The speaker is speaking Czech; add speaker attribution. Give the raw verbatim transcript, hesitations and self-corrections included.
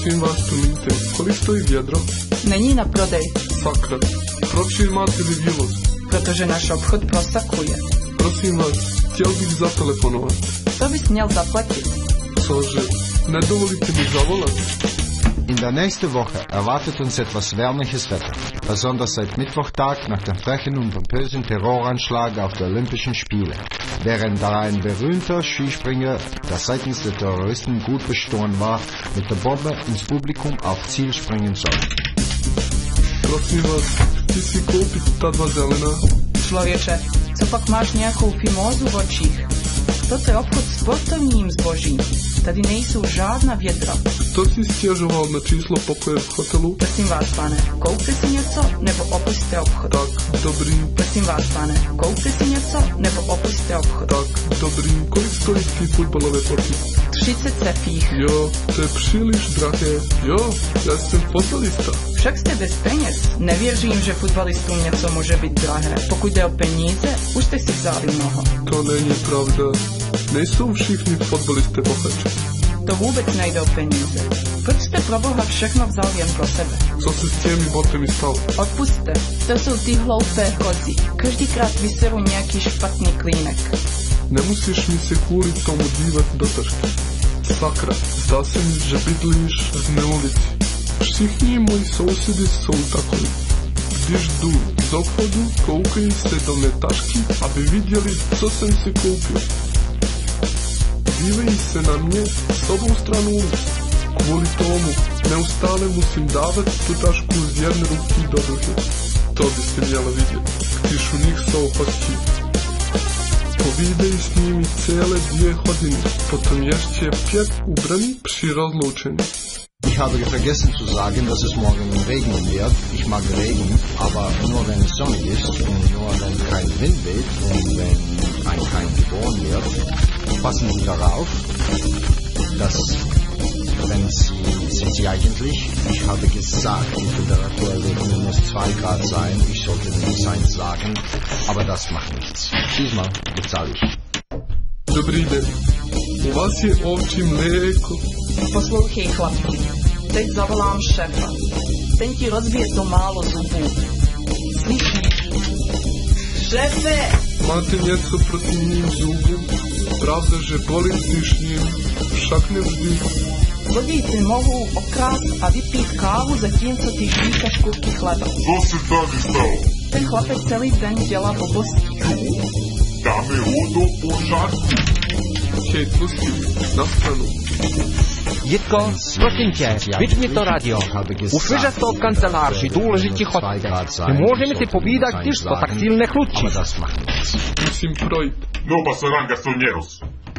Speaker 1: Prosím vás, promiňte, kolik stojí vědro?
Speaker 2: Není na prodej.
Speaker 1: Sakra, proč je máte vy vývoz?
Speaker 2: Protože náš obchod prosakuje.
Speaker 1: Prosím vás, chtěl bych zatelefonovat.
Speaker 2: To bys měl zaplatit.
Speaker 1: Cože, nedovolíte mi zavolat?
Speaker 3: In der nächsten Woche erwartet uns etwas wärmliches Wetter, besonders seit Mittwochtag nach dem frechen und pompösen Terroranschlag auf die Olympischen Spiele, während da ein berühmter Skispringer, der seitens der Terroristen gut bestohlen war, mit der Bombe ins Publikum auf Ziel springen soll.
Speaker 1: Prosím vás, chci si koupit ta dva zelená.
Speaker 2: Člověče, co pak máš nějakou fimózu v očích? Toto je obchod s sportovním zbožím. Tady nejsou žádná vědra.
Speaker 1: Kto si stěžoval na číslo pokoje v hotelu?
Speaker 2: Prosím vás, pane, koupte si něco, nebo opusťte obchod.
Speaker 1: Tak, dobrý.
Speaker 2: Prosím vás, pane, koupte si něco, nebo opusťte obchod.
Speaker 1: Tak, dobrý. Kolik stojí ty fotbalové boty?
Speaker 2: třicet sefích.
Speaker 1: Jo, to je příliš drahé. Jo, já jsem fotbalista.
Speaker 2: Však jste bez peněz. Nevěřím, že fotbalistům něco může být drahé. Pokud jde o peníze, už jste si vzali mnoho.
Speaker 1: To není pravda. Nejsou všichni fotbalisté bohatí.
Speaker 2: To vůbec nejde o peníze. Proč jste pro Boha všechno vzal jen pro sebe?
Speaker 1: Co se s těmi botami stalo?
Speaker 2: Odpusťte, to jsou ty hloupé kozy. Každýkrát vyseru nějaký špatný klínek.
Speaker 1: Nemusíš mi se kvůli tomu dívat do tašky. Sakra, zdá se mi, že bydlíš na ulici. Všichni moji sousedy jsou takoví. Když jdu z obchodu, koukají se do mé tašky, aby viděli, co jsem si koupil. Dívají se na mě z obou stran ulic. Kvůli tomu neustále musím dávat tu tašku z jedné ruky do druhé. To byste měla vidět, když u nich jsou hosti. Povídej s nimi celé dvě hodiny, potom ještě pět ubraní při rozloučení.
Speaker 3: Ich habe vergessen zu sagen, dass es morgen regnen wird. Ich mag Regen, aber nur wenn es sonnig ist und nur wenn kein Wind weht und wenn ein Keim geboren wird. Passen Sie darauf, dass wenn Sie, sind Sie eigentlich, ich habe gesagt, die Temperatur wird minus zwei Grad sein. Ich sollte minus eins sagen, aber das macht nichts. Diesmal bezahle ich.
Speaker 1: Dobrý den, u vás je ovčí mléko.
Speaker 2: Poslouchej, chlapci, teď zavolám šéfa. Ten ti rozbije to málo zubů. Slyšíš? Šéfe!
Speaker 1: Máte něco proti mým zubům? Pravda, že bolí když ním, však nevždy.
Speaker 2: Zlodějci mohou okrást a vypít kávu, zatímco ty žvíkaš kusky chleba.
Speaker 4: Co se tady stalo?
Speaker 2: Ten chlapec celý den dělá blbosti.
Speaker 4: Dáme ho do pořádku.
Speaker 1: Hej, tlustý, na stranu.
Speaker 5: Jitko, prosím tě, vypni to radio. Už víš, že to v kanceláři důležití chodce. Nemůžeme si povídat, když to tak silně chlučí.
Speaker 1: Musím projít.
Speaker 4: No pasaran, gastoneros.